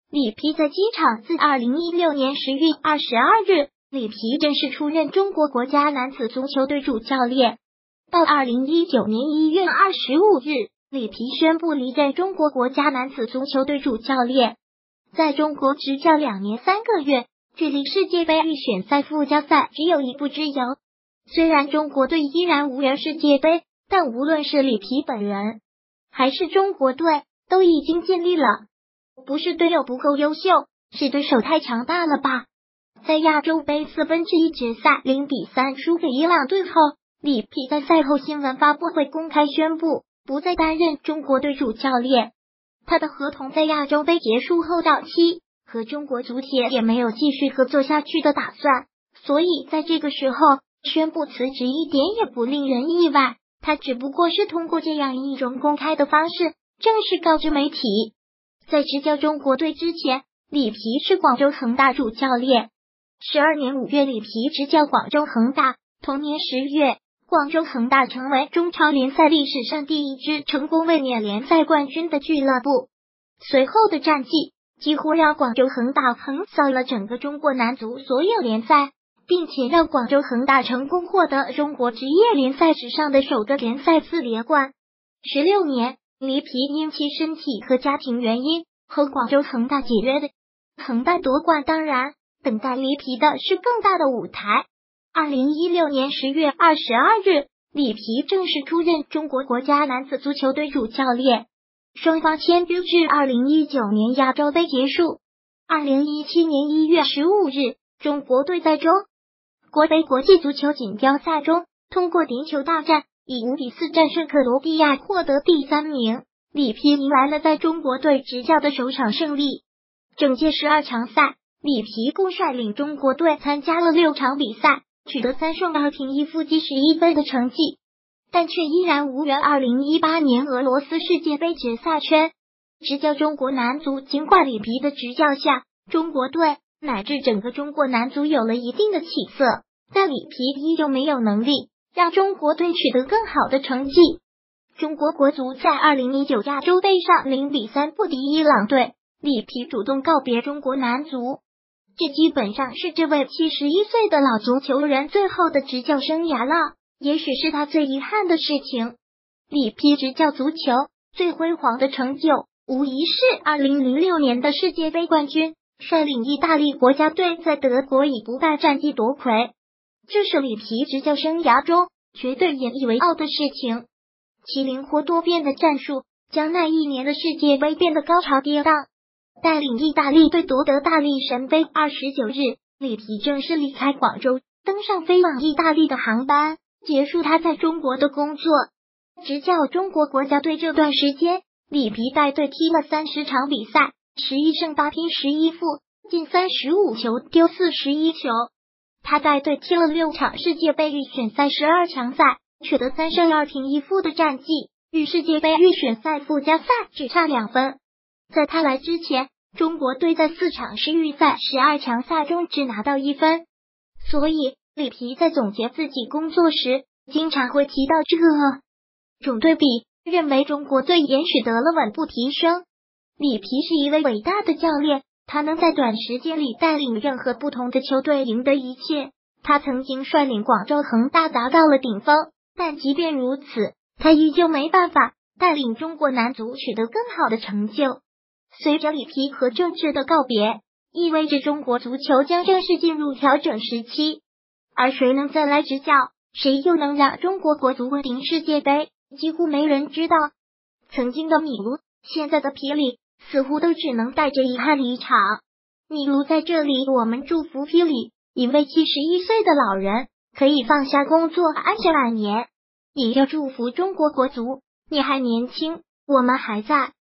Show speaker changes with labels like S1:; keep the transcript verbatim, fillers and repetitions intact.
S1: 里皮在机场自二零一六年十月二十二日，里皮正式出任中国国家男子足球队主教练。到二零一九年一月二十五日，里皮宣布离任中国国家男子足球队主教练。在中国执教两年三个月，距离世界杯预选赛附加赛只有一步之遥。虽然中国队依然无缘世界杯，但无论是里皮本人，还是中国队，都已经尽力了。不是队友不够优秀，是对手太强大了吧？在亚洲杯四分之一决赛零比三输给伊朗队后，里皮在赛后新闻发布会公开宣布不再担任中国队主教练。他的合同在亚洲杯结束后到期，和中国足协也没有继续合作下去的打算，所以在这个时候宣布辞职一点也不令人意外。他只不过是通过这样一种公开的方式正式告知媒体。在执教中国队之前，里皮是广州恒大主教练。十二年五月，里皮执教广州恒大。同年十月，广州恒大成为中超联赛历史上第一支成功卫冕联赛冠军的俱乐部。随后的战绩几乎让广州恒大横扫了整个中国男足所有联赛，并且让广州恒大成功获得中国职业联赛史上的首个联赛四连冠。十六年，里皮因其身体和家庭原因和广州恒大解约的。恒大夺冠，当然等待里皮的是更大的舞台。二零一六年十月二十二日，里皮正式出任中国国家男子足球队主教练。双方签约至二零一九年亚洲杯结束。二零一七年一月十五日，中国队在中国杯国际足球锦标赛中通过点球大战以五比四战胜克罗地亚，获得第三名。里皮迎来了在中国队执教的首场胜利。整届十二强赛，里皮共率领中国队参加了六场比赛，取得三胜二平一负积十一分的成绩，但却依然无缘二零一八年俄罗斯世界杯决赛圈。执教中国男足，尽管里皮的执教下，中国队乃至整个中国男足有了一定的起色，但里皮依旧没有能力让中国队取得更好的成绩。中国国足在二零一九亚洲杯上零比三不敌伊朗队，里皮主动告别中国男足。这基本上是这位七十一岁的老足球人最后的执教生涯了，也许是他最遗憾的事情。里皮执教足球最辉煌的成就，无疑是二零零六年的世界杯冠军，率领意大利国家队在德国以不败战绩夺魁。这是里皮执教生涯中绝对引以为傲的事情。其灵活多变的战术，将那一年的世界杯变得高潮跌宕。带领意大利队夺得大力神杯。二十九日，里皮正式离开广州，登上飞往意大利的航班，结束他在中国的工作。执教中国国家队这段时间，里皮带队踢了三十场比赛，十一胜八平十一负，进三十五球，丢四十一球。他带队踢了六场世界杯预选赛十二强赛，取得三胜二平一负的战绩，与世界杯预选赛附加赛只差两分。在他来之前，中国队在四场世预赛十二强赛中只拿到一分，所以里皮在总结自己工作时，经常会提到这种对比，认为中国队也取得了稳步提升。里皮是一位伟大的教练，他能在短时间里带领任何不同的球队赢得一切。他曾经率领广州恒大达到了顶峰，但即便如此，他依旧没办法带领中国男足取得更好的成就。随着里皮和正式的告别，意味着中国足球将正式进入调整时期。而谁能再来执教，谁又能让中国国足稳定世界杯，几乎没人知道。曾经的米卢，现在的皮里，似乎都只能带着遗憾离场。米卢在这里，我们祝福皮里，一位七十一岁的老人，可以放下工作，安享晚年。也要祝福中国国足，你还年轻，我们还在。